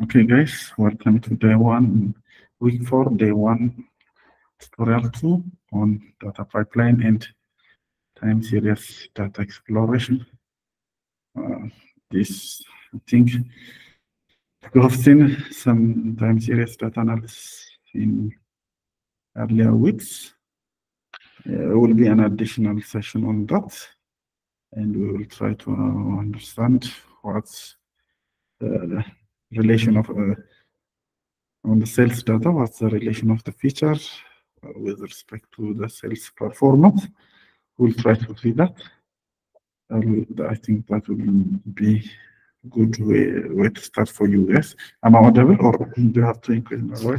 Okay, guys, welcome to day one, week 4, day 1, tutorial 2 on data pipeline and time series data exploration. This, I think, we have seen some time series data analysis in earlier weeks. There will be an additional session on that, and we will try to understand what's the relation of on the sales data, what's the relation of the feature with respect to the sales performance. We'll try to see that. I think that will be a good way to start for you guys. Am I audible or do you have to increase my voice?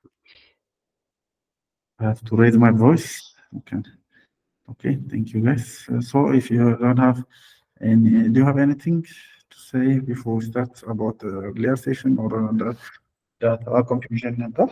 I have to raise my voice. Okay, thank you guys. So if you don't have any, do you have anything to say before we start about the earlier session or the data confusion number?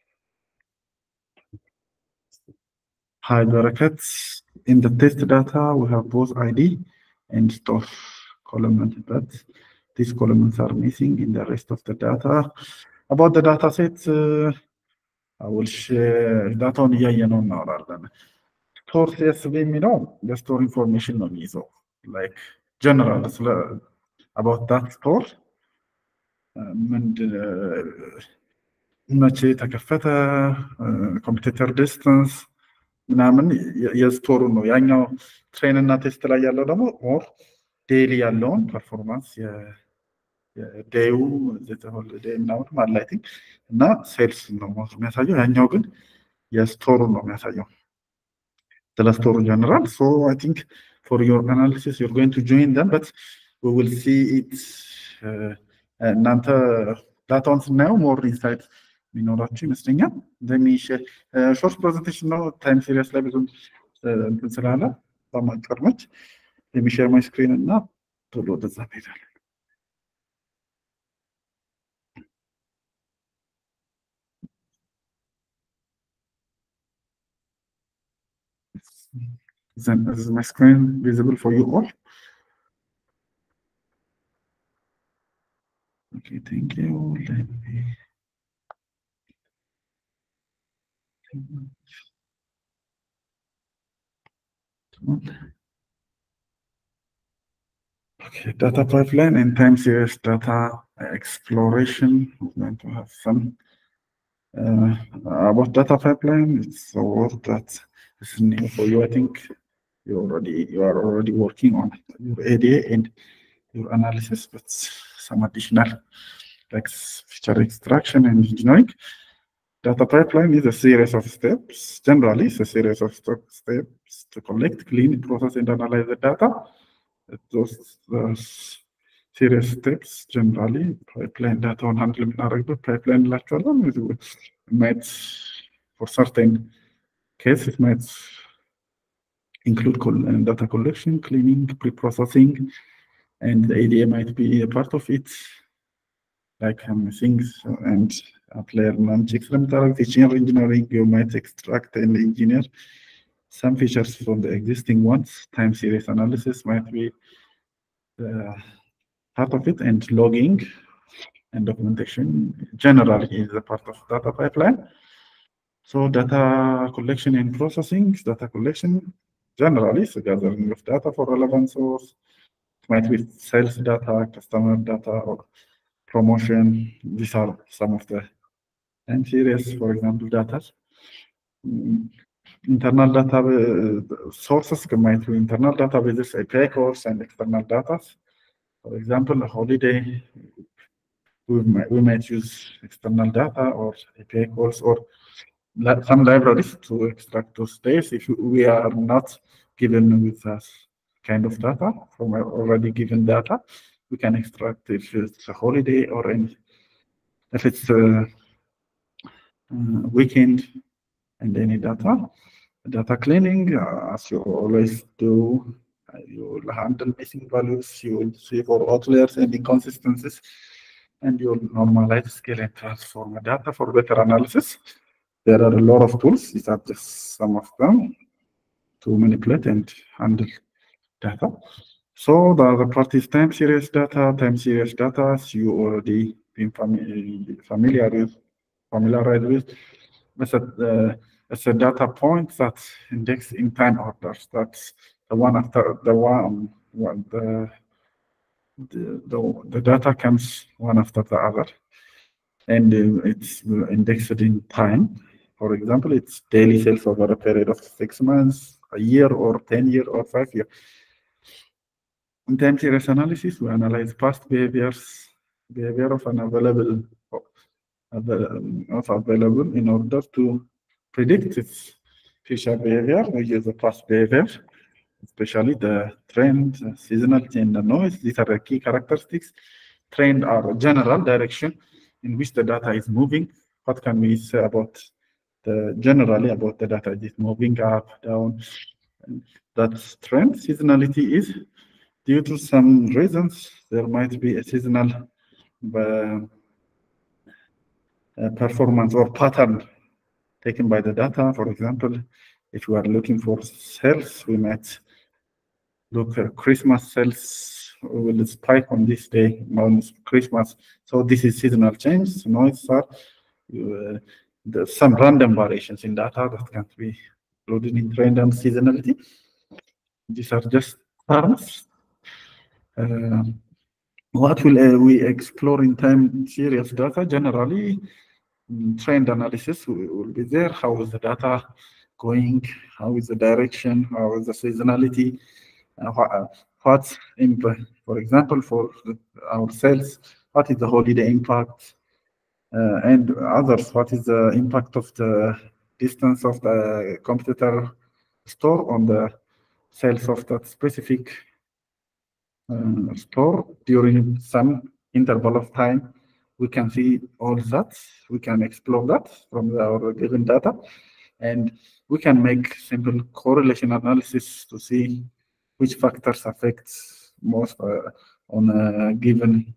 Hi, Barakat. In the test data, we have both ID and stuff column, but these columns are missing in the rest of the data. About the data set, I will share data on EIN now rather than store CSV, the store information on ISO, like general about that store. መቼ ተከፈተ ኮምፒውተር ዲስታንስ ምናምን የስቶሩ ነው። ያኛው ትሬን እና ቴስት ላይ ያለው ደግሞ ኦር ዴይሊ ያለውን ፐርፎርማንስ የዴዩ ሆሊዴይ ምናምን ማለት አይ ቲንክ እና ሴልስ ነው የሚያሳየው። ያኛው ግን የስቶሩ ነው የሚያሳየው ስለ ስቶሩ ጀነራል። ሶ አይ ቲንክ ፎር ዮር አናሊሲስ ዩር ጎይንግ ቱ ጆይን ደም በት ዊ ዊል ሲ ኢት እናንተ ዳታውን ስናየው ሞር ኢንሳይት የሚኖራችሁ ይመስለኛል። ሾርት ፕሬዘንቴሽን ነው። ታይም ሲሪየስ ላይ ብዙ እንትን ስላለ በማቀርመች የሚሼር ማይ ስክሪን እና ቶሎ ወደዛ እንሄዳለን። Is my screen visible for you all? Okay, thank you. Let me... Okay, data pipeline and time series data exploration. I'm going to have some about data pipeline. It's a word that is new for you. I think you are already working on your ADA and your analysis, but some additional like feature extraction and engineering. Data pipeline is a series of steps. Generally, it's a series of steps to collect, clean, process, and analyze the data. Those serious steps generally pipeline data on handling pipeline lateral might for certain cases might include data collection, cleaning, pre-processing, and the ADA might be a part of it, like things and player non-checks feature engineering. You might extract and engineer some features from the existing ones. Time series analysis might be part of it, and logging and documentation generally is a part of data pipeline. So data collection and processing, data collection generally is the gathering of data for relevant source. It might be sales data, customer data, or promotion. These are some of the time series, for example, data. Internal data sources might be internal databases, API calls, and external data. For example, a holiday, we might use external data or API calls or some libraries to extract those days. If we are not given with us kind of data from already given data, we can extract if it's a holiday or if it's a weekend and any data. Data cleaning, as you always do, you will handle missing values, you will see for outliers and inconsistencies, and you will normalize, scale, and transform the data for better analysis. There are a lot of tools. These are just some of them to manipulate and handle data. So the other part is time series data. Time series data, you already been familiarized with. It's a data point that index in time orders. That's the one after the one. The data comes one after the other, and it's indexed in time. For example, it's daily sales over a period of 6 months, a year, or 10 years, or 5 years. In time series analysis, we analyze past behavior of an available in order to predict its future behavior. We use the past behavior, especially the trend, seasonality, and the noise. These are the key characteristics. Trend are general direction in which the data is moving. What can we say about generally about the data? Is it moving up, down? And that's trend. Seasonality is due to some reasons. There might be a seasonal performance or pattern taken by the data. For example, if we are looking for sales, we might look at Christmas sales will spike on this day on Christmas. So this is seasonal change. Noise are some random variations in data that can be included in trend and seasonality. These are just terms. What will we explore in time series data? Generally, trend analysis will be there. How is the data going? How is the direction? How is the seasonality? What's impact? For example, for our sales, what is the holiday impact? And others, what is the impact of the distance of the competitor store on the sales of that specific store during some interval of time? We can see all that. We can explore that from our given data, and we can make simple correlation analysis to see which factors affect most on a given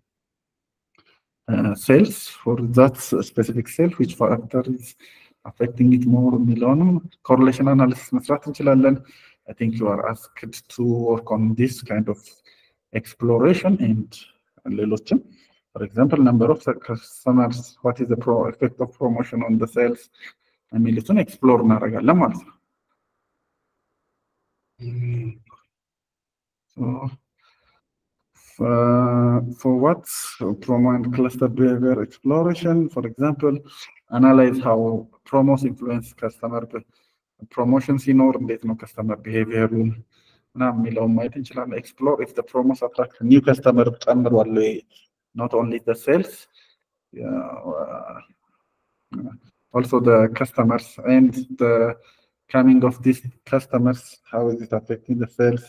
sales for that specific sale, which factor is affecting it more የሚለውንም correlation analysis መስራት እንችላለን. I think you are asked to work on this kind of exploration and ሌሎችም. For example, number of customers, what is the effect of promotion on the sales የሚሉትን explore እናደርጋለን ማለት ነው። So for what promo and cluster behavior exploration, for example, analyze how promos influence customer promotions in or no customer behavior. Explore if the promos attract new customer, not only the sales, also the customers and the coming of these customers, how is it affecting the sales?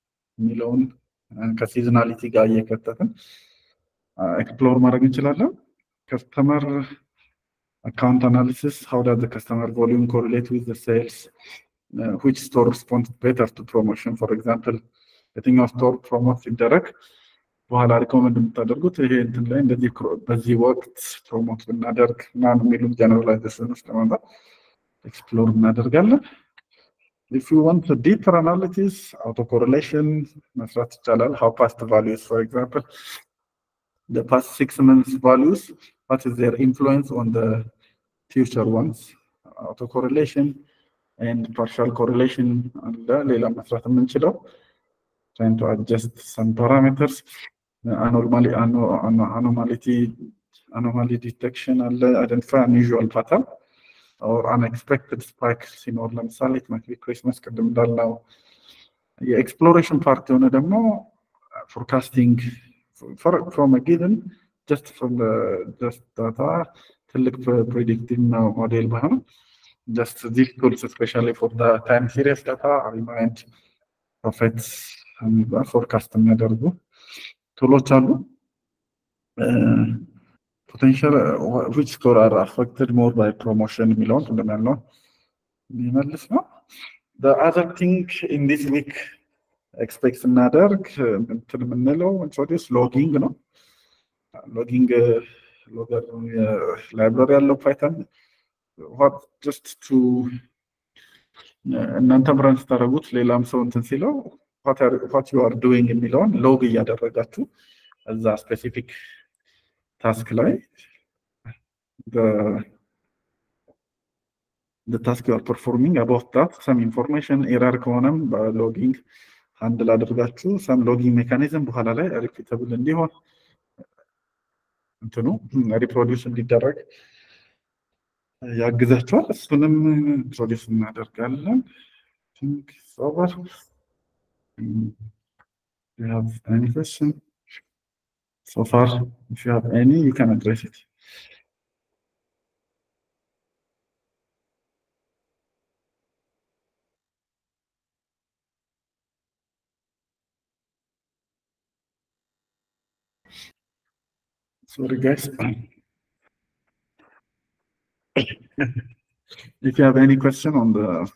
ከሲዝናሊቲ ጋር እየከተትን ኤክስፕሎር ማድረግ እንችላለን። ከስተመር አካውንት አናሊሲስ how does the customer volume correlate with the sales? Which store responds better to promotion? For example, የትኛው ስቶር ፕሮሞት ሲደረግ በኋላ ሪኮመንድ የምታደርጉት ይሄ እንትን ላይ እንደዚህ በዚህ ወቅት ፕሮሞት ብናደርግ ምናምን የሚሉ ጀነራላይዜሽኖች ለማምጣት ኤክስፕሎር እናደርጋለን። If you want a deeper analysis, autocorrelation, how past values, for example, the past 6 months values, what is their influence on the future ones? Autocorrelation and partial correlation, trying to adjust some parameters, anomaly detection, identify unusual pattern. Or unexpected spikes in or ለምሳሌ it might be Christmas ቅድም እንዳልነው የኤክስፕሎሬሽን ፓርት የሆነ ደግሞ forecasting from a given just from the data ትልቅ predictive model ባይሆን just these tools especially for the time series data remind prophets forecast የሚያደርጉ ቱሎች አሉ። Potential which store are affected more by promotion የሚለውን እንደማለው ይመልስ ነው። The other thing in this week expect እናደርግ እንትን የምንለው introduce logging ነው። Logging logger library ያለው Python what just to እናንተ ብራን ስታደርጉት ሌላም ሰው እንትን ሲለው what you are doing የሚለውን ሎግ እያደረጋችሁ እዛ specific ታስክ ላይ the task you are performing about that some information error ከሆነም በሎጊንግ ሃንድል አድርጋችሁ some logging mechanism በኋላ ላይ ሪፒተብል እንዲሆን እንትኑ ሪፕሮዲውስ እንዲደረግ ያግዛችኋል። እሱንም ፕሮዲውስ እናደርጋለን። think it's over. You have any question so far? If you have any, you can address it. Sorry, guys. If you have any question on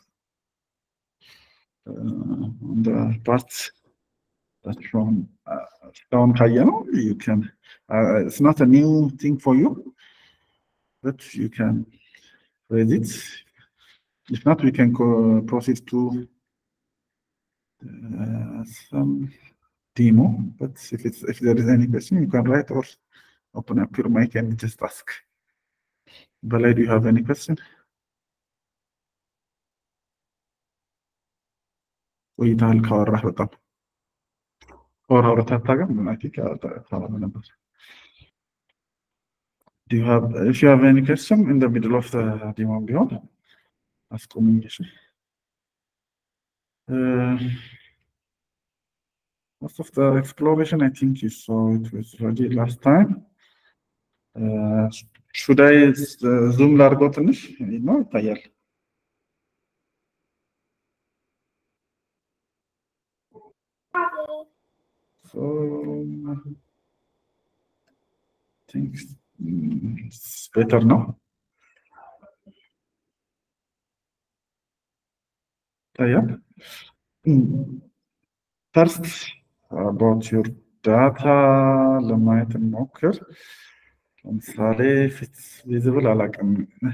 the parts that's from you can. It's not a new thing for you, but you can raise it. If not, we can proceed to some demo. But if there is any question, you can write or open up your mic and just ask. Balay, do you have any question? ويتعال كوارح بطل or I think do you have, if you have any question in the middle of the demo beyond, ask communication. Most of the exploration, I think you saw it was already last time. Should I zoom largo ትንሽ ነው ይታያል? So I think it's better now. First, about your data, ለማየት እንሞክር። ለምሳሌ ፊትስ ቪዚብል አላውቅም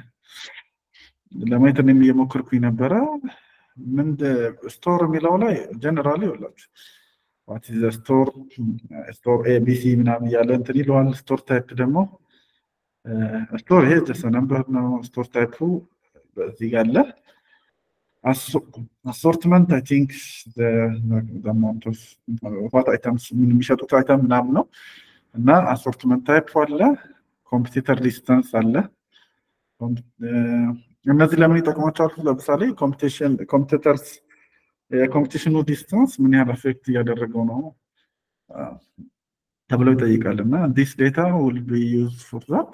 ለማየት እኔም እየሞከርኩኝ ነበረ። ምን ስቶር የሚለው ላይ ጀነራሊ ይኸውላችሁ what is the store ABC ምናምን እያለ እንትን ይለዋል። ስቶር ታይፕ ደግሞ ስቶር ይሄ just a number ነው። ስቶር ታይፑ በዚህ ጋር አለ። assortment I think the amount of what items የሚሸጡት አይተም ምናምን ነው እና assortment type አለ። ኮምፒቲተር ዲስታንስ አለ። እነዚህ ለምን ይጠቅማቸዋል? ለምሳሌ ኮምፒቲተርስ የኮምፒቲሽኑ ዲስታንስ ምን ያህል አፌክት እያደረገው ነው ተብሎ ይጠይቃል እና this data will be used for that.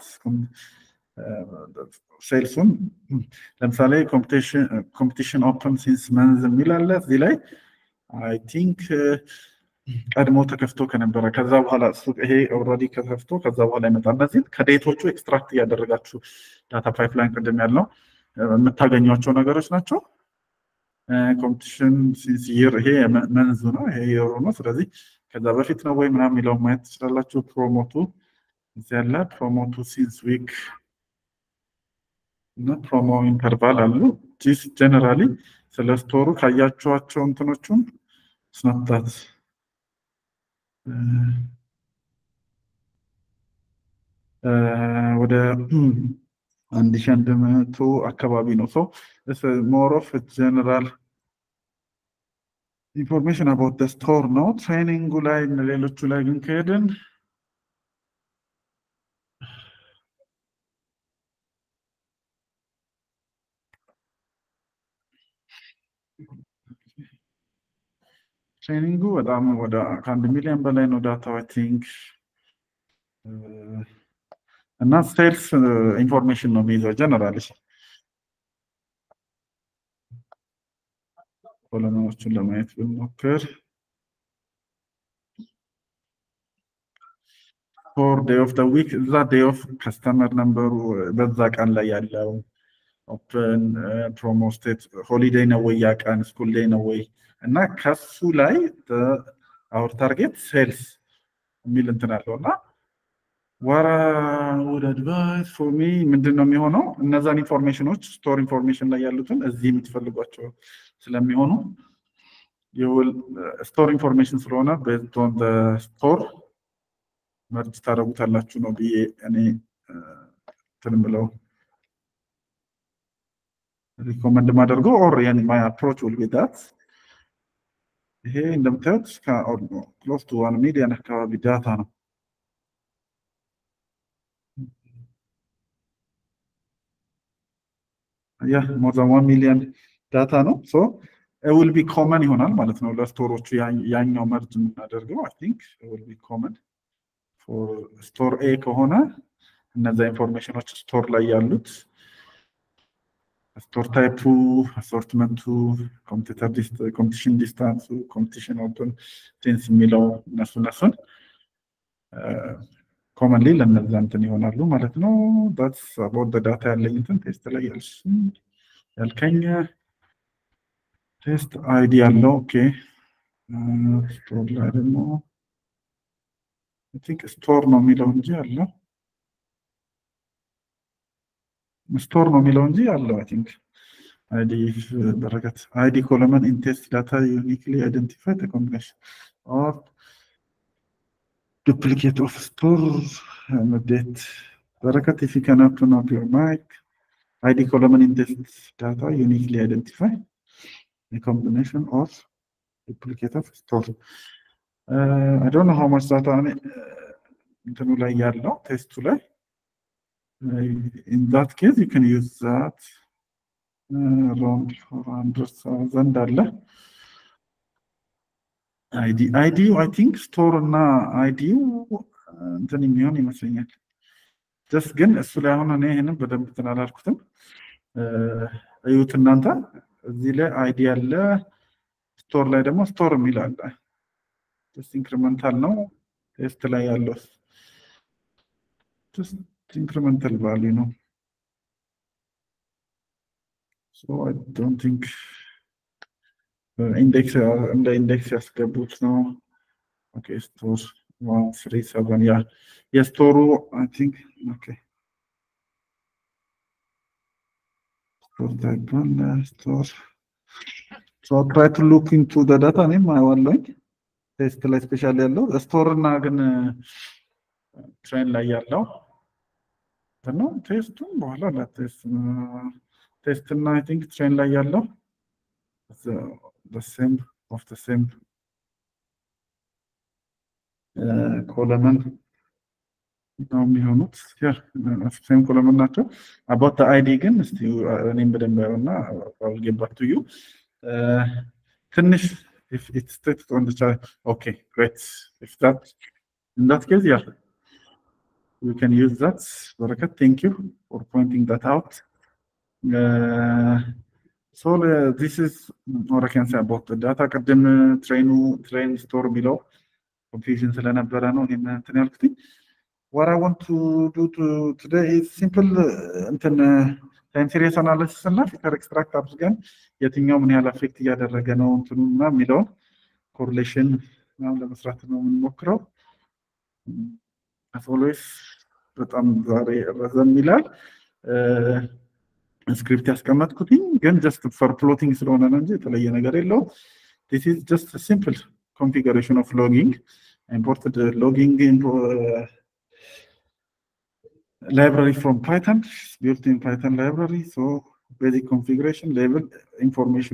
ሴልሱን ለምሳሌ ኮምፒቲሽን ኦፕን ሲንስ መንዝ የሚል አለ እዚህ ላይ አይ ቲንክ ቀድሞ ተከፍቶ ከነበረ ከዛ በኋላ ሱቅ ይሄ ኦልሬዲ ከከፍቶ ከዛ በኋላ ይመጣል። እነዚህ ከዴቶቹ ኤክስትራክት እያደረጋችሁ ዳታ ፓይፕላይን ቅድም ያለው የምታገኟቸው ነገሮች ናቸው። ኮምፒቲሽን ሲንስ ይር ይሄ መንዙ ነው፣ ይሄ የሮ ነው። ስለዚህ ከዛ በፊት ነው ወይ ምናምን የሚለው ማየት ትችላላችሁ። ፕሮሞቱ እዚህ ያለ ፕሮሞቱ ሲንስ ዊክ እና ፕሮሞ ኢንተርቫል አሉ። ጂስ ጀነራሊ ስለ ስቶሩ ካያችኋቸው እንትኖቹን ስናታት ወደ 1100 አካባቢ ነው። ሶ more of a general information about the store ነው። ትሬኒንጉ ላይ ሌሎቹ ላይ ግን ከሄድን ትሬኒንጉ በጣም ወደ 1 ሚሊዮን በላይ ነው ዳታው አይ ቲንክ እና ሴልስ ኢንፎርሜሽን ነው የሚይዘው ጀነራሊ። ኮሎኖችን ለማየት ብንሞክር for day of the week እዛ day of customer number በዛ ቀን ላይ ያለው ኦፕን ፕሮሞ ስቴት ሆሊዴይ ነው ወይ ያ ቀን ስኩል ዴይ ነው ወይ እና ከሱ ላይ our target sales የሚል እንትን አለው እና what I would advise for me ምንድነው የሚሆነው እነዛን ኢንፎርሜሽኖች ስቶር ኢንፎርሜሽን ላይ ያሉትን እዚህ የምትፈልጓቸው ስለሚሆኑ you will store information ስለሆነ based on the store መርጅ ታደርጉታላችሁ ነው ብዬ እኔ እንትን ብለው ሪኮመንድ ማደርገው ኦር ማይ አፕሮች ዊል ቢ ዳት ይሄ እንደምታዩት ክሎዝ ቱ 1 ሚሊዮን አካባቢ ዳታ ነው። ያ ሞር ዛን 1 ሚሊዮን ዳታ ነው። ሶ it will be common ይሆናል ማለት ነው ለስቶሮቹ ያኛው መርጅ የምናደርገው አይ ቲንክ it will be common for ስቶር ኤ ከሆነ እነዛ ኢንፎርሜሽኖች ስቶር ላይ ያሉት ስቶር ታይፑ፣ አሶርትመንቱ፣ ኮምፒቲሽን ዲስታንሱ፣ ኮምፒቲሽን ኦፕን ቴንስ የሚለው እነሱን ኮመንሊ ለነዛ እንትን ይሆናሉ ማለት ነው። that's about the data ያለኝ እንትን ቴስት ላይ ያልከኝ ቴስት አይዲ ያለው ኦኬ ስቶር ላይ ደግሞ I think ስቶር ነው የሚለው እንጂ አለው ስቶር ነው የሚለው እንጂ አለው I think ID በረከት ID column in test data uniquely identify the combination or duplicate of store date በረከት if you cannot turn off your mic ID column in test data uniquely identify the combination of duplicate of store I don't know how much data እንትኑ ላይ ያለው ቴስቱ ላይ in that case you can use that around 400,000 አለ ID I think store እና ID እንትን የሚሆን ይመስለኛል just ግን እሱ ላይ አሁን እኔ ይሄንን በደንብ ተናላልኩትም እዩት እናንተ እዚህ ላይ ID አለ ስቶር ላይ ደግሞ ስቶር የሚል አለ just incremental ነው ቴስት ላይ ያለው just incremental value ነው so I don't think index ያስገቡት ነው okay store 137 yeah yes store I think okay store type store so I'll try to look into the data name I want like ቴስት ላይ ስፔሻሊ ያለው ስቶር እና ግን ትሬን ላይ ያለው ነው ቴስቱን በኋላ ቴስት እና I think ትሬን ላይ ያለው the same of the same column ነው የሚሆኑት same column ናቸው about the ID ግን እስቲ እኔም በደንብ ያውና I'll get back to you ትንሽ if it's stated on the chart okay great if that in that case yeah we can use that Barakat thank you for pointing that out so this is what I can say about the data ቀደም train store below confusion ስለነበረ ነው ይሄን እንትን ያልኩት what I want to do today is simple እንትን time series analysis እና ፊቸር ኤክስትራክት አድርገን የትኛው ምን ያህል አፌክት እያደረገ ነው እንትኑና የሚለው ኮሪሌሽን ነው ለመስራት ነው የምንሞክረው as always በጣም ዛሬ ረዘም ይላል ስክሪፕት ያስቀመጥኩትኝ ግን just for plotting ስለሆነ ነው እንጂ የተለየ ነገር የለው this is just a simple configuration of logging I imported logging into library from Python, built-in Python library. So basic configuration level information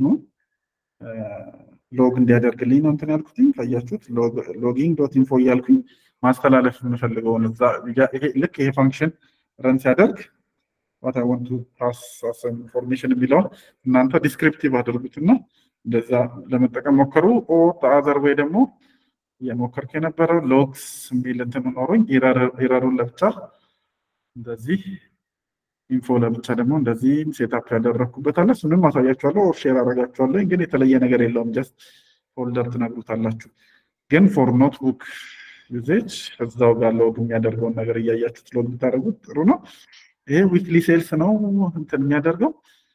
log እንዲያደርግልኝ ነው እንትን ያልኩትኝ ካያችሁት logging.info ያልኩኝ ማስተላለፍ የምፈልገው እዛ ይሄ ልክ ይሄ ፋንክሽን ረን ሲያደርግ what I want to pass as information የሚለው እናንተ ዲስክሪፕቲቭ አድርጉትና እንደዛ ለመጠቀም ሞክሩ or the other way ደግሞ የሞከርኩ የነበረው logs የሚል እንትን ኖሮኝ ኤረሩን ለብቻ እንደዚህ ኢንፎ ለብቻ ደግሞ እንደዚህ ሴትአፕ ያደረኩበት አለ እሱንም ማሳያችኋለሁ ኦር ሼር አደርጋችኋለሁ ግን የተለየ ነገር የለውም just ፎልደር ትነግሩታላችሁ ግን for notebook usage እዛው ጋር ሎግ የሚያደርገው ነገር እያያችሁት ሎግ ብታደርጉት ጥሩ ነው ይሄ ዊክሊ ሴልስ ነው እንትን የሚያደርገው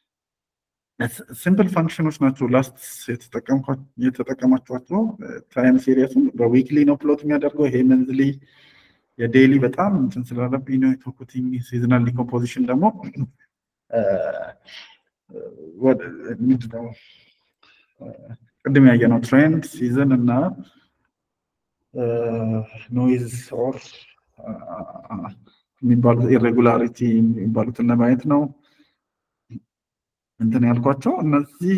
ሲምፕል ፋንክሽኖች ናቸው ላስት የተጠቀማችኋቸው ታይም ሲሪየሱን በዊክሊ ነው ፕሎት የሚያደርገው ይሄ መንዝሊ የዴይሊ በጣም እንትን ስላለብኝ ነው የተኩቲኝ ሲዝናል ዲኮምፖዚሽን ደግሞ ወደ ምንድነው ቅድም ያየነው ትሬንድ ሲዝን እና ኖይዝ ኦር የሚባሉት ኢሬጉላሪቲ የሚባሉትን ለማየት ነው እንትን ያልኳቸው። እነዚህ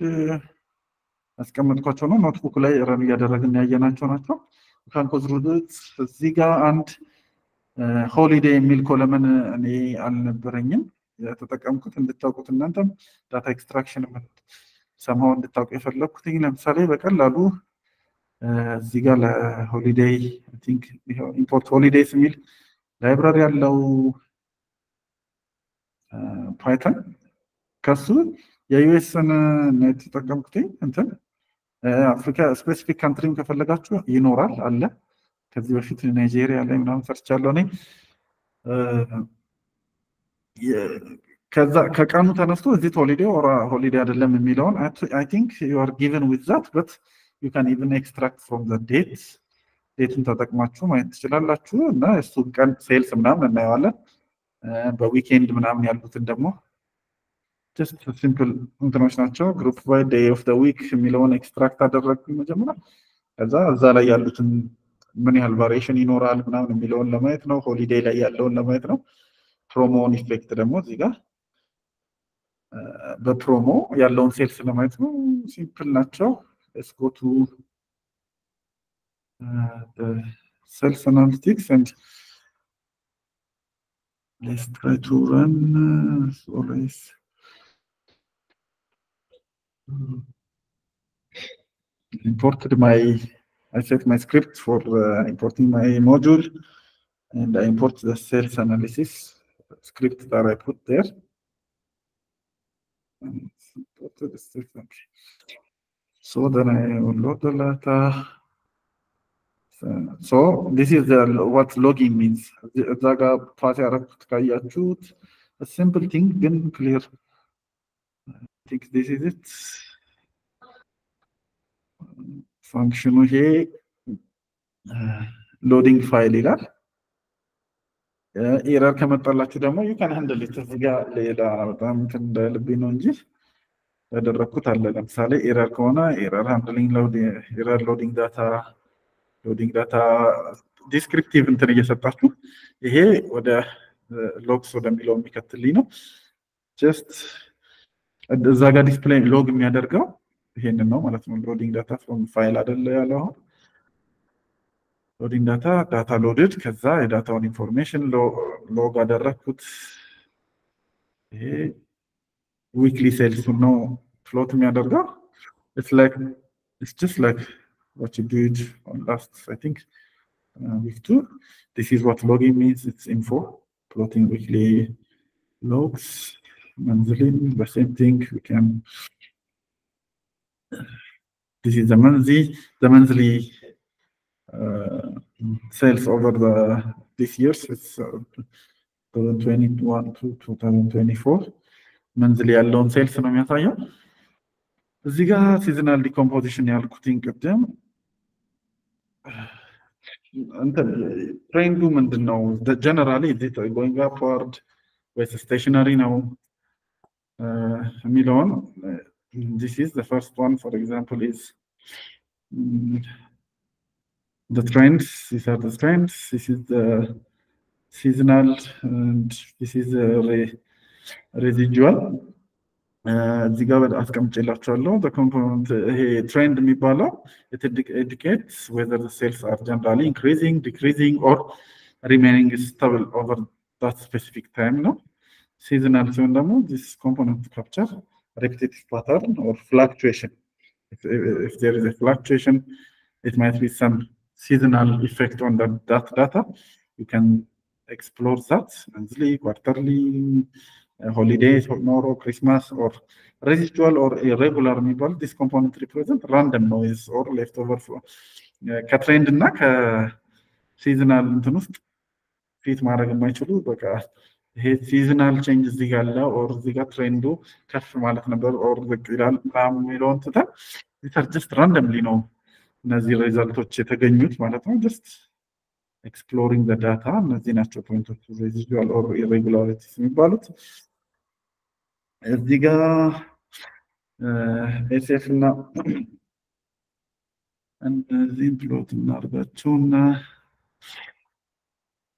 ያስቀመጥኳቸው ነው። ኖትቡክ ላይ ረን እያደረግን ያየናቸው ናቸው። ካንኮዝሩት እዚህ ጋር አንድ ሆሊዴይ የሚል ኮለመን እኔ አልነበረኝም የተጠቀምኩት እንድታውቁት እናንተም ዳታ ኤክስትራክሽን ሰማው እንድታውቁ የፈለኩት። ለምሳሌ በቀላሉ እዚህ ጋር ለሆሊዴይ አይ ቲንክ ኢምፖርት ሆሊዴይስ የሚል ላይብራሪ ያለው ፓይተን ከሱ የዩኤስን ኔት ተጠቀምኩት። እንትን አፍሪካ ስፔሲፊክ ካንትሪም ከፈለጋችሁ ይኖራል አለ። ከዚህ በፊት ናይጄሪያ ላይ ምናምን ሰርቻለሁ እኔ። ከዛ ከቀኑ ተነስቶ እዚህ ሆሊዴይ ኦር ሆሊዴይ አይደለም የሚለውን አይ ቲንክ ዩ አር ጊቨን ዊዝ ዛት በት ዩ ካን ኢቭን ኤክስትራክት ፍሮም ዘ ዴት ዴቱን ተጠቅማችሁ ማየት ትችላላችሁ። እና እሱ ቀን ሴልስ ምናምን እናየዋለን። በዊኬንድ ምናምን ያሉትን ደግሞ ጀስት ሲምፕል እንትኖች ናቸው። ግሩፕ ባይ ዴይ ኦፍ ዘ ዊክ የሚለውን ኤክስትራክት አደረግኩኝ መጀመሪያ። ከዛ እዛ ላይ ያሉትን ምን ያህል ቫሪዬሽን ይኖራል ምናምን የሚለውን ለማየት ነው። ሆሊዴይ ላይ ያለውን ለማየት ነው። ፕሮሞን ኢፌክት ደግሞ እዚህ ጋር በፕሮሞ ያለውን ሴልስ ለማየት ነው። ሲምፕል ናቸው። let's go to the sales analytics and let's try to run let's imported I set my script for importing my module, and I import the sales analysis script that I put there. So then I load the data. So this is what logging means. Zaga pass a simple thing, then clear. I think this is it. Function here loading file ይላል። ኤረር ከመጣላችሁ ደግሞ you can handle it። እዚህ ጋር ሌላ በጣም እንትን እንዳልብኝ ነው እንጂ ያደረኩት አለ። ለምሳሌ ኤረር ከሆነ ኤረር ሃንድሊንግ ኤረር ሎዲንግ ዳታ ዲስክሪፕቲቭ እንትን እየሰጣችሁ ይሄ ወደ ሎግስ ወደሚለው የሚከትልኝ ነው። ጀስት እዛ ጋር ዲስፕሌይ ሎግ የሚያደርገው ይሄንን ነው ማለት ነው። ሎዲንግ ዳታ ፍሮም ፋይል አይደለ ያለው። ሎዲንግ ዳታ ሎድድ፣ ከዛ የዳታውን ኢንፎርሜሽን ሎግ አደረኩት። ይሄ ዊክሊ ሴልስ ነው ፕሎት የሚያደርገው። it's just like what you did on last I think week 2. This is what logging means. It's info plotting weekly logs, monthly, the same thing. We can this is the monthly sales over this years. It's 2021 to 2024 monthly ያለውን ሴልስ ነው የሚያሳየው። እዚህ ጋር ሲዝናል ዲኮምፖዚሽን ያልኩትን ቅድም እንትን ትሬንዱ ምንድነው? ጀነራሊ is it going upward ወይስ ስቴሽነሪ ነው የሚለውን this is the first one. For example is the trends. These are the trends. This is the seasonal and this is the residual. እዚህ ጋር አስቀምጬላችኋለሁ። the component ይሄ ትሬንድ የሚባለው it indicates whether the sales are generally increasing, decreasing or remaining stable over that specific time ነው። seasonal ሲሆን ደግሞ this component capture repetitive pattern or fluctuation. If there is a fluctuation, it might be some seasonal effect on that data. You can explore that monthly, quarterly, holidays, tomorrow, Christmas, or residual or irregular የሚባል this component represent random noise or leftover ከትሬንድ እና ከሲዝናል እንትን ውስጥ ፊት ማድረግ የማይችሉ በቃ ይሄ ሲዝናል ቼንጅ እዚህ ጋር አለ ኦር እዚህ ጋር ትሬንዱ ከፍ ማለት ነበር ኦር ዝቅ ይላል ምናምን የሚለውን ትተን ጀስት ራንደምሊ ነው እነዚህ ሪዛልቶች የተገኙት ማለት ነው። ጀስት ኤክስፕሎሪንግ ዘ ዳታ እነዚህ ናቸው ፖይንቶች ሬዚዱዋል ኦር ኢሬጉላሪቲስ የሚባሉት። እዚህ ጋር ኤስኤፍ እና እነዚህን ፕሎት እናድርጋቸውና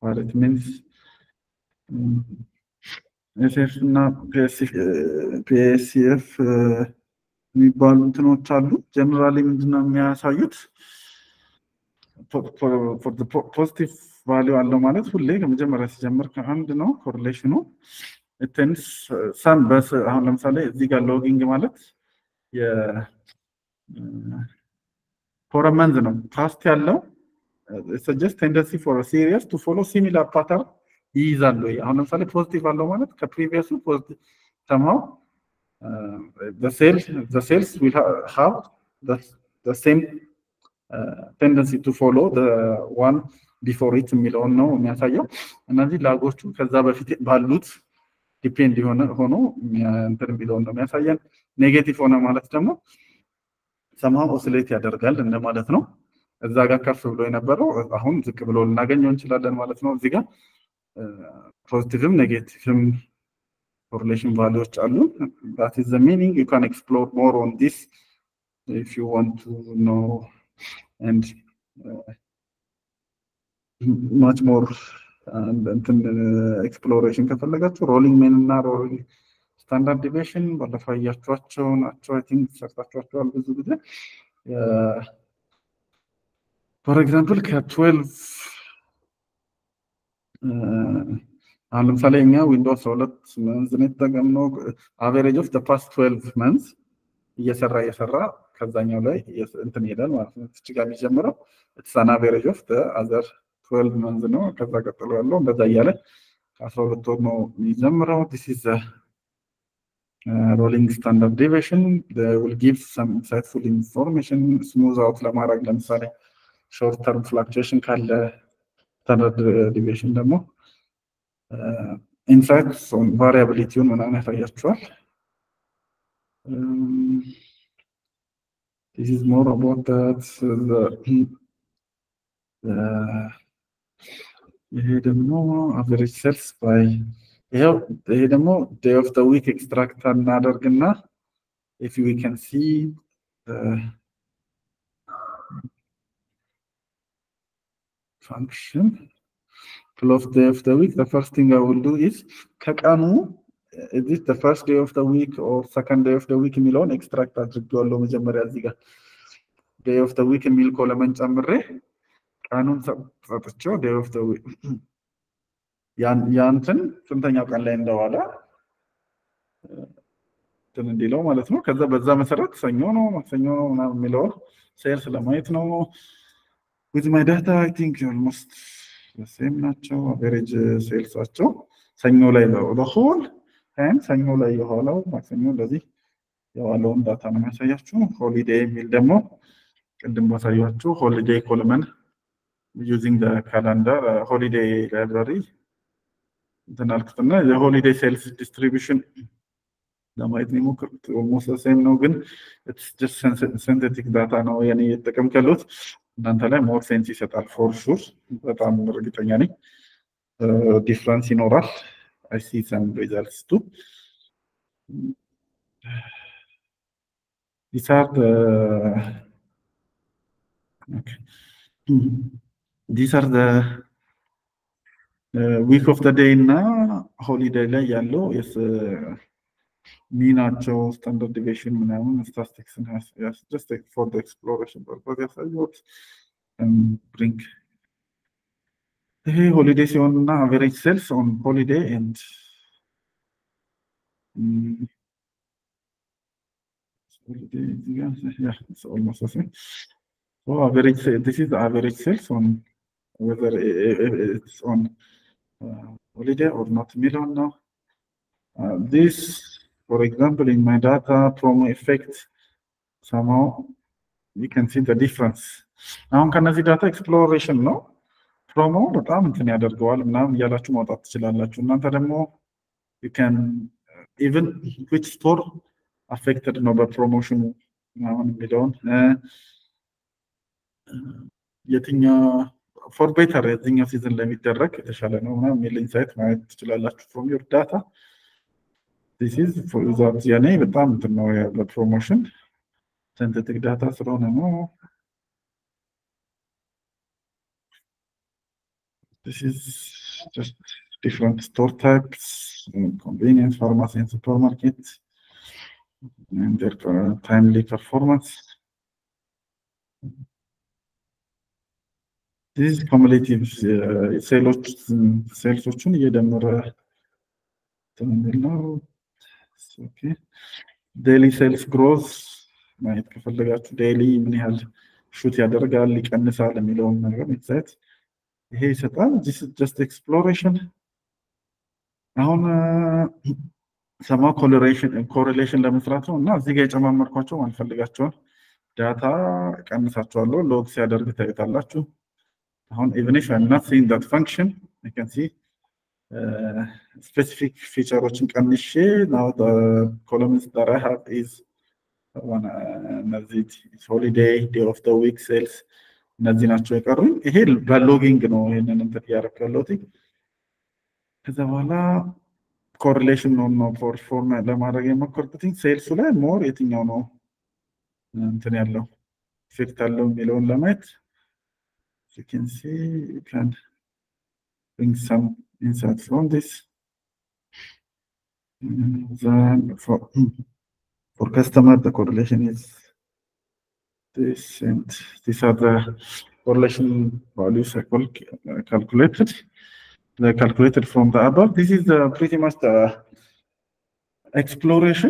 ማለት means ኤስኤፍ እና ፒኤስሲኤፍ የሚባሉ እንትኖች አሉ። ጀነራሊ ምንድነው የሚያሳዩት? ፖዚቲቭ ቫሊዩ አለው ማለት ሁሌ ከመጀመሪያ ሲጀምር ከአንድ ነው ኮሪሌሽኑ ቴንስ ሰም በስ አሁን ለምሳሌ እዚህ ጋር ሎጊንግ ማለት ፎር መንዝ ነው ፓስት ያለው suggest tendency for a series to follow similar pattern ይይዛሉ። አሁን ለምሳሌ ፖዚቲቭ አለው ማለት ከፕሪቪየሱ ፖዚቲቭ somehow the cells will have the same tendency to follow the one before it የሚለውን ነው የሚያሳየው። እነዚህ ላጎቹ ከዛ በፊት ባሉት ዲፔንድ ሆኖ እንትን የሚለውን ነው የሚያሳየን። ኔጌቲቭ ሆነ ማለት ደግሞ somehow oscillate ያደርጋል እንደማለት ነው። እዛ ጋር ከፍ ብሎ የነበረው አሁን ዝቅ ብሎ ልናገኘው እንችላለን ማለት ነው። እዚህ ጋር ፖዚቲቭም ኔጌቲቭም correlation values አሉ። that is the meaning. You can explore more on this if you want to know and much more exploration ከፈለጋችሁ ሮሊንግ ሜን እና ሮሊንግ ስታንዳርድ ዲቪዬሽን ባለፈው ያያችኋቸው ናቸው። አይ ቲንክ ሰርታችኋቸዋል ብዙ ጊዜ። for example ከ12 አሁን ለምሳሌ እኛ ዊንዶውስ 12 መንዝ ነው የተጠቀምነው። አቨሬጅ ኦፍ the past 12 months እየሰራ ከዛኛው ላይ እንትን ይሄዳል ማለት ነው። እዚህ ጋር የሚጀምረው it's an average of the other 12 months ነው። ከዛ ቀጥሎ ያለው እንደዛ እያለ 12 ወር ነው የሚጀምረው። this is a rolling standard deviation. They will give some insightful information smooth out ለማድረግ ለምሳሌ short term fluctuation ካለ standard deviation ደግሞ insights on variability ምናምን ያሳያችኋል። this is more about that ይሄ ደግሞ average sales by ይሄ ደግሞ day of the week extract እናደርግና if we can see function of day of the week, the first thing I will do is ከቀኑ is this the first day of the week or second day of the week የሚለውን extract አድርጌዋለሁ። መጀመሪያ እዚህ ጋር day of the week የሚል ኮለመን ጨምሬ ቀኑን ሰጥቼው day of the week ያንተን ስንተኛው ቀን ላይ እንደዋለ እንትን እንዲለው ማለት ነው። ከዛ በዛ መሰረት ሰኞ ነው ማክሰኞ ነው ምናምን የሚለው ሴልስ ለማየት ነው። with my data I think almost the same ናቸው። average sales አቸው ሰኞ ላይ ነው the whole time ሰኞ ላይ የሆነው ማክሰኞ እንደዚህ የዋለውን ዳታ ነው የሚያሳያችሁ። ሆሊዴይ የሚል ደግሞ ቅድም ባሳያችሁ ሆሊዴይ ኮለመን using the calendar holiday library ተናልክተና የሆሊዴይ ሴልስ ዲስትሪቢዩሽን ለማየት ነው ሞክሩት። almost the same ነው ግን it's just synthetic data ነው ያኔ የተጠቀምከሉት እናንተ ላይ ሞር ሴንስ ይሰጣል for sure በጣም እርግጠኛ ነኝ ዲፍረንስ ይኖራል። I see some results too. These are the okay. These are the week of the day እና holiday ላይ ያለው yes ሚናቸው standard deviation ምናምን statistics has just for the exploration purpose ያሳዩት bring the holiday ሲሆንና average sales on holiday and holiday yeah it's almost the same. So average this is the average sales on whether it's on holiday or not million now. This for example in my data promo effect somehow you can see the difference. አሁን ከነዚህ ዳታ ኤክስፕሎሬሽን ነው ፕሮሞ በጣም እንትን ያደርገዋል ምናምን እያላችሁ ማውጣት ትችላላችሁ። እናንተ ደግሞ you can even which store affected ነው በፕሮሞሽኑ ምናምን የሚለውን የትኛው for better የትኛው ሲዝን ለሚደረግ የተሻለ ነው ምናምን የሚል ኢንሳይት ማየት ትችላላችሁ from your data. this is for that ያኔ በጣም እንትን ነው ለፕሮሞሽን synthetic data ስለሆነ ነው። This is just different store types, convenience, pharmacy, and supermarket, and their timely performance. This is cumulative sales እየደመረ ነው። Okay. Daily sales growth ማየት ከፈለጋችሁ ዴይሊ ምን ያህል ሹት ያደርጋል ይቀንሳል የሚለውን ነገር ኢንሳይት ይሄ ይሰጣል። this is just exploration። አሁን ሰማ ኮሪሌሽን ለመስራት ነው እና እዚህ ጋር የጨማመርኳቸው ማንፈልጋቸውን ዳታ ቀንሳቸዋለሁ ሎግ ሲያደርግ ታዩታላችሁ። አሁን even if I'm not seeing that function I can see specific featureዎችን ቀንሼ now the columns that I have is one holiday, day of the week sales እነዚህ ናቸው የቀሩኝ። ይሄ በሎጊንግ ነው ይሄንን እንትን ያደረኩ ያለሁት። ከዛ በኋላ ኮሪሌሽን ነው ፐርፎርም ለማድረግ የሞከርኩት ሴልሱ ላይ ሞር የትኛው ነው እንትን ያለው ኢፌክት አለው የሚለውን ለማየት you can see you can bring some insights from this. Then for customer the correlation is this, and these are the correlation values calculated. They're calculated from the above. This is pretty much the exploration.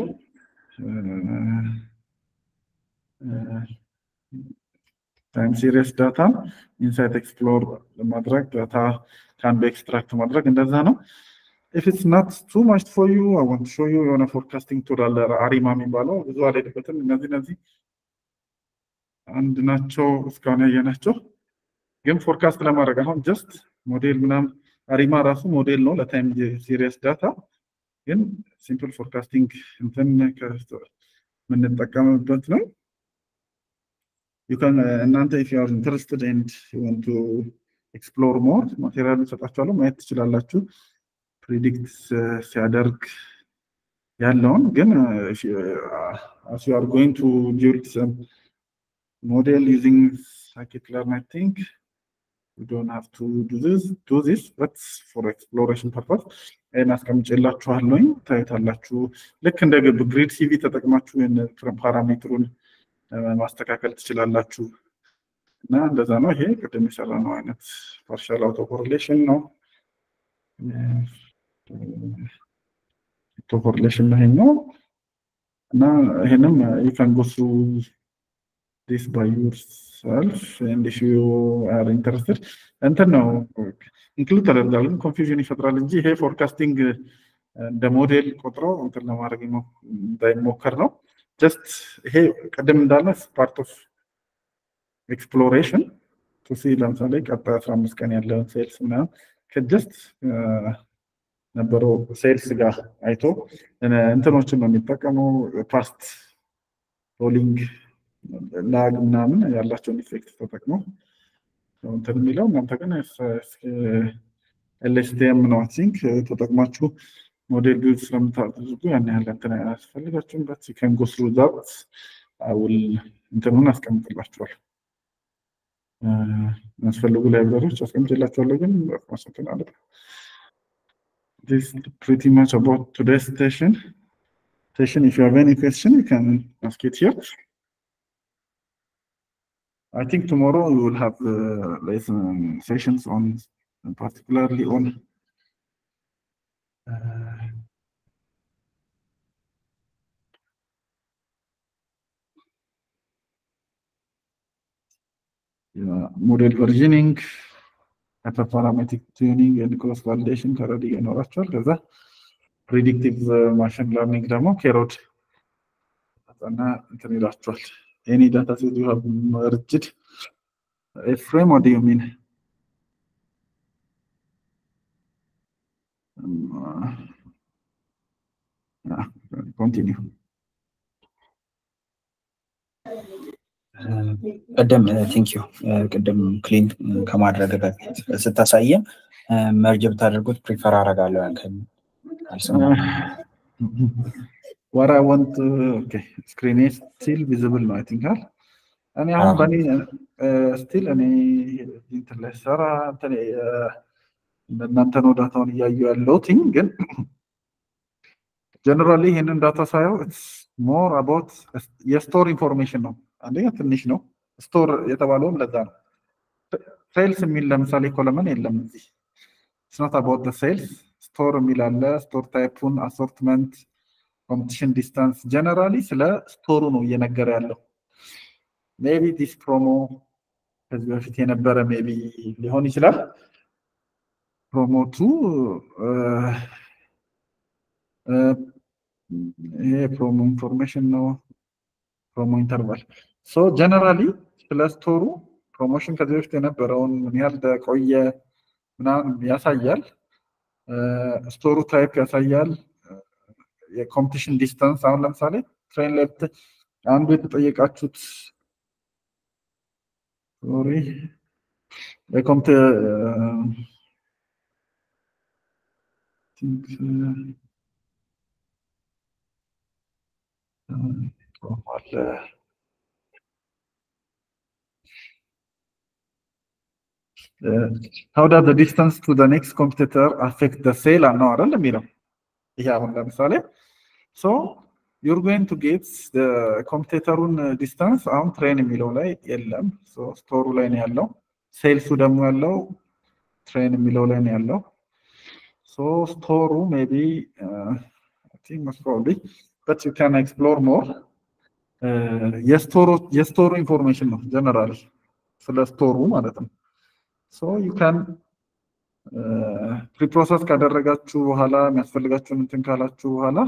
Time series data inside explore ማድረግ data can be extract ማድረግ እንደዛ ነው። If it's not too much for you, I want to show you on a forecasting tool አለ አሪማ የሚባለው ብዙ አልሄድበትም። እነዚህ አንድ ናቸው እስካሁን ያየናቸው። ግን ፎርካስት ለማድረግ አሁን ጀስት ሞዴል ምናምን አሪማ ራሱ ሞዴል ነው ለታይም ሲሪየስ ዳታ። ግን ሲምፕል ፎርካስቲንግ እንትን የምንጠቀምበት ነው። You can እናንተ if you are interested and you want to explore more ማቴሪያል ሰጣችኋለሁ ማየት ትችላላችሁ። ፕሪዲክት ሲያደርግ ያለውን ግን as you are going to build some model using scikit-learn, I think you don't have to do this, but for exploration purpose and አስቀምጬላችኋለሁ ታዩታላችሁ። ልክ እንደ ግሪድ ሲቪ ተጠቅማችሁ ፓራሜትሩን ማስተካከል ትችላላችሁ እና እንደዛ ነው። ይሄ ቅድም የሰራነው አይነት ፓርሻል አውቶ ኮሪሌሽን ነው። አውቶ ኮሪሌሽን ነው እና ይሄንም you can go through this by yourself, and if you are interested እንትን ነው ኢንክሉድ ተደርጋል። ኮንፊውዥን ይፈጥራል እንጂ ይሄ ፎርካስቲንግ እንደ ሞዴል ቆጥሮ እንትን ለማድረግ ነው እንዳይሞከር ነው። ጀስት ይሄ ቀደም እንዳለ ፓርት ኦፍ ኤክስፕሎሬሽን ቱ ሲ ለምሳሌ ቀጣይ 15 ቀን ያለውን ሴልስ እና ከጀስት ነበረው ሴልስ ጋር አይቶ እንትኖችን ነው የሚጠቀመው ፓስት ሮሊንግ ላግ ምናምን ያላቸውን ኢፌክት ተጠቅመው እንትን የሚለው እናንተ ግን LSTM ነው አይ ቲንክ ተጠቅማችሁ ሞዴል ቢልድ ስለምታደርጉ ያን ያህል እንትን አያስፈልጋችሁም። but you can go through that. I will እንትኑን አስቀምጥላችኋል የሚያስፈልጉ ላይብረሪዎች አስቀምጥላችኋለሁ። ግን ማሰከን አለ this is pretty much about today's session. If you have any question you can ask it here. I think tomorrow we will have lesson sessions on particularly on model versioning, hyperparametric tuning and cross validation ከረዲ ይኖራቸዋል። ከዛ ፕሪዲክቲቭ ማሽን ለርኒንግ ደግሞ ኬሮድ እና እንትን ይላቸዋል። any data set you have merged a frame, what do you mean? Continue. ቀደም ቲንክ ዩ ቀደም ክሊን ከማድረግ በፊት ስታሳየም መርጅ ብታደርጉት ፕሪፈር አደርጋለሁ ያልከኝ what I want okay screen is still visible no I think እኔ አሁን በኔ still እኔ ኢንተርኔት ሰራ እናንተ ነው ዳታውን እያዩ ያለሁት ግን ጀነራሊ ይሄንን ዳታ ሳየው ኢትስ ሞር አባውት የስቶር ኢንፎርሜሽን ነው። አንደኛ ትንሽ ነው ስቶር የተባለውም ለዛ ነው። ሴልስ የሚል ለምሳሌ ኮለመን የለም እዚህ። ኢትስ ኖት አባውት ዘ ሴልስ ስቶር የሚል አለ። ስቶር ታይፑን፣ አሶርትመንት፣ ኮምፒቲሽን ዲስታንስ ጀነራሊ ስለ ስቶሩ ነው እየነገረ ያለው። ሜቢ ዲስ ፕሮሞ ከዚህ በፊት የነበረ ሜቢ ሊሆን ይችላል። ፕሮሞቱ ይሄ ፕሮሞ ኢንፎርሜሽን ነው። ፕሮሞ ኢንተርቫል ሶ ጀነራሊ ስለ ስቶሩ ፕሮሞሽን ከዚህ በፊት የነበረውን ምን ያህል ቆየ ምናምን ያሳያል። ስቶሩ ታይፕ ያሳያል። የኮምፒቲሽን ዲስታንስ አሁን ለምሳሌ ትሬን ላይ አንዱ የተጠየቃችሁት ሶሪ how does the distance to the next competitor affect the sale ነው አይደል የሚለው ይሄ አሁን ለምሳሌ so you're going to get the competitorን distance አሁን ትሬን የሚለው ላይ የለም so ስቶሩ ላይ ነው ያለው ሴልሱ ደግሞ ያለው ትሬን የሚለው ላይ ነው ያለው so ስቶሩ maybe I think most probably but you can explore more የስቶሩ ኢንፎርሜሽን ነው ጀነራሊ ስለ ስቶሩ ማለት ነው so you can ፕሪፕሮሰስ ካደረጋችሁ በኋላ የሚያስፈልጋችሁን እንትን ካላችሁ በኋላ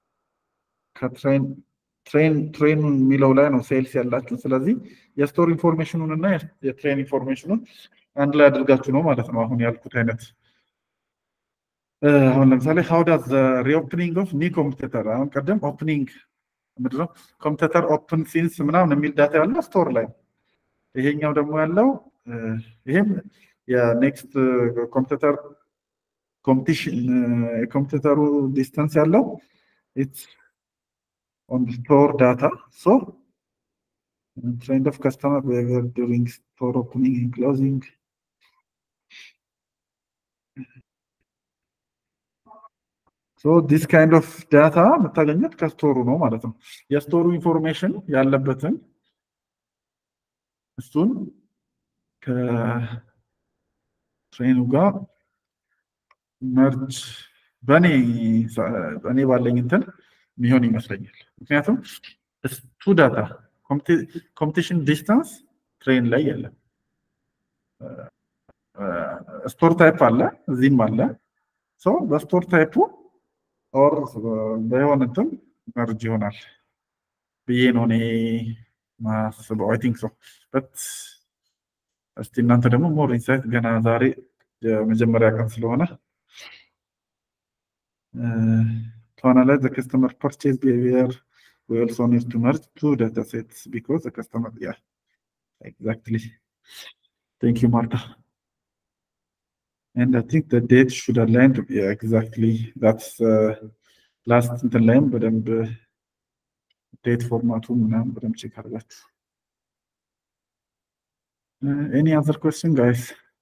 ከትሬን የሚለው ላይ ነው ሴልስ ያላችሁ ስለዚህ የስቶር ኢንፎርሜሽኑን እና የትሬን ኢንፎርሜሽኑን አንድ ላይ አድርጋችሁ ነው ማለት ነው አሁን ያልኩት አይነት አሁን ለምሳሌ how does the reopening of new competitor አሁን ቀደም ኦፕኒንግ ምንድነው ኮምፒውተር ኦፕን ሲንስ ምናምን የሚል ዳታ ያለው ስቶር ላይ ይሄኛው ደግሞ ያለው ይሄም የኔክስት ኮምፒውተር ኮምፒቲሽን ኮምፒውተሩ ዲስታንስ ያለው it's on store data so trend of customer behavior during store opening and closing so this kind of data መታገኘት ከስቶሩ ነው ማለት ነው የስቶሩ ኢንፎርሜሽን ያለበትን እሱን ከትሬኑ ጋር መርጅ በኔ ባለኝ እንትን ሚሆን ይመስለኛል ምክንያቱም ቱ ዳታ ኮምፒቲሽን ዲስታንስ ትሬን ላይ የለም ስቶር ታይፕ አለ እዚህም አለ ሶ በስቶር ታይፑ ኦር በሆነ እንትን መርጅ ይሆናል ብዬ ነው እኔ ማስበው አይ ቲንክ ሶ በት እስቲ እናንተ ደግሞ ሞር ኢንሳይት ገና ዛሬ የመጀመሪያ ቀን ስለሆነ to analyze the customer purchase behavior we also need to merge two data sets because the customer yeah exactly thank you Martha and I think the date should align to yeah exactly that's last line but then date format ምናምን በደንብ ቼክ አድርጋችሁ any other question guys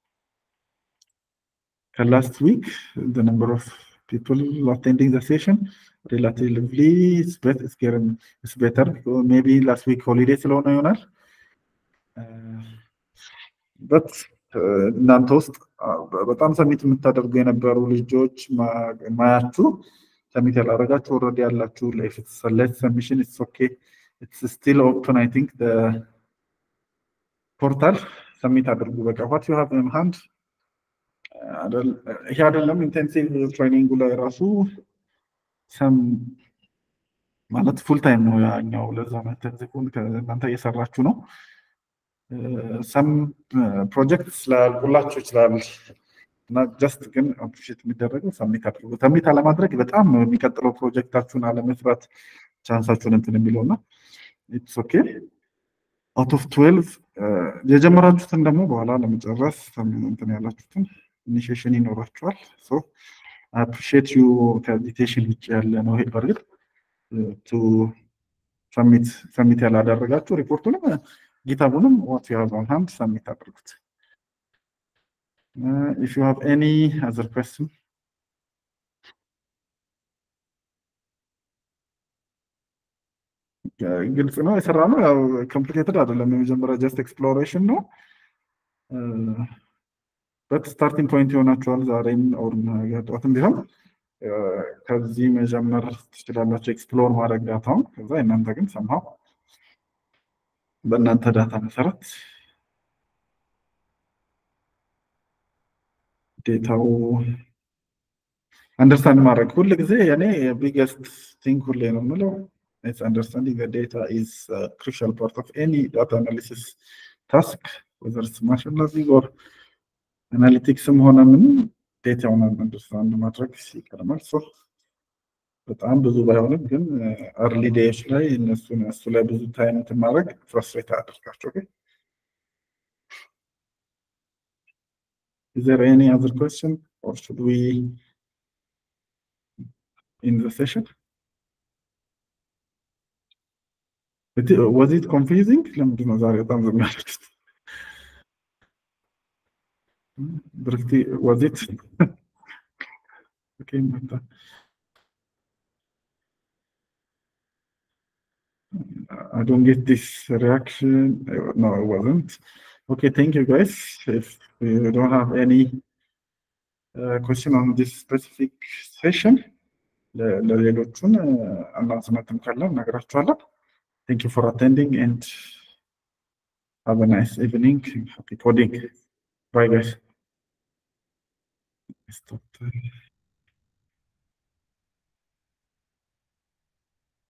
last week the number of people attending the session relatively is better maybe last week holiday ስለሆነ ይሆናል but እናንተ ውስጥ በጣም ሰሚት የምታደርጉ የነበሩ ልጆች ማያችሁ ሰሚት ያላረጋችሁ ኦልሬዲ ያላችሁ if it's a late submission it's okay it's still open I think the portal ሰሚት አድርጉ በቃ what you have in hand ይሄ አይደለም ኢንቴንሲቭ ትሬኒንግ ላይ ራሱ ሰም ማለት ፉል ታይም ነው ያኛው ለዛ ነው ኢንቴንሲቭን ከእናንተ እየሰራችሁ ነው ሰም ፕሮጀክትስ ላልኩላችሁ ይችላል እና ጀስት ግን አፕሪሺየት የሚደረገው ሰሚት አድርጉ ሰሚት አለማድረግ በጣም የሚቀጥለው ፕሮጀክታችሁን አለመስራት ቻንሳችሁን እንትን የሚለውና ኢትስ ኦኬ out of 12 የጀመራችሁትን ደግሞ በኋላ ለመጨረስ እንትን ያላችሁትን ኢኒሺዬሽን ይኖራችኋል so I appreciate you ከኢንቪቴሽን ውጭ ያለ ነው ይሄ በርግጥ to ሰሚት ያላደረጋችሁ ሪፖርቱንም ጊታቡንም what you have on hand ሰሚት አድርጉት If you have any other question. ግልጽ ነው የሰራ ነው። ያው ኮምፕሊኬትድ አይደለም። የመጀመሪያ ጀስት ኤክስፕሎሬሽን ነው። በት ስታርቲንግ ፖይንት ይሆናችኋል። ዛሬም ኦር ጠዋትም ቢሆን ከዚህ መጀመር ትችላላችሁ፣ ኤክስፕሎር ማድረግ ዳታውን። ከዛ እናንተ ግን ሰምሃው በእናንተ ዳታ መሰረት ዴታው አንደርስታንድ ማድረግ ሁል ጊዜ የኔ ቢገስት ቲንግ ሁሌ ነው የምለው it's understanding the data is a crucial part of any data analysis task, whether it's machine learning or analytics ሆነ ምን ዴታውን አንደርስታንድ ማድረግ ይቀርማል። ሶ በጣም ብዙ ባይሆንም ግን early days ላይ እሱ ላይ ብዙ ታይም ማድረግ ፍራስትሬት አድርጋቸው። ኦኬ is there any other question or should we in the session? Was it confusing? ለምንድን ነው ዛሬ በጣም ዝም ያልኩት? ብርክቲ was it? Okay, I don't get this reaction. No, it wasn't. Okay, thank you guys. If you don't have any question on this specific session, ለሌሎቹን አናንስመንትም ካለ እነግራችኋለሁ። Thank you for attending and have a nice evening. Happy coding. Bye guys. Stop.